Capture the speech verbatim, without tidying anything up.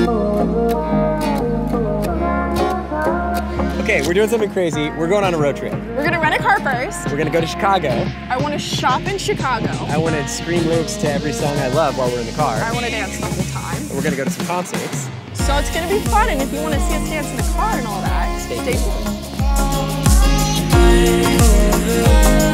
Okay, we're doing something crazy. We're going on a road trip. We're gonna rent a car first. We're gonna go to Chicago. I wanna shop in Chicago. I wanna scream lyrics to every song I love while we're in the car. I wanna dance the whole time. And we're gonna go to some concerts. So it's gonna be fun, and if you wanna see us dance in the car and all that, stay tuned.